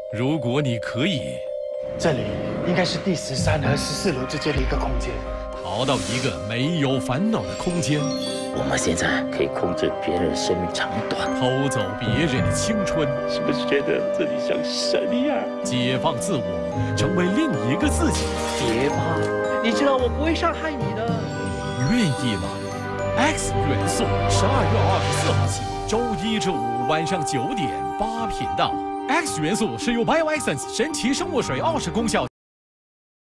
如果你可以， 这里应该是第13和14楼之间的一个空间， 逃到一个没有烦恼的空间， 我们现在可以控制别人的生命长短， 偷走别人的青春， 是不是觉得这里像神一样？ 解放自我，成为另一个自己。 别怕，你知道我不会伤害你的。 你愿意吗 ？X 元素12月24号起，周1至5晚上9点8频道。X 元素是由 BioEssence 神奇生物水20功效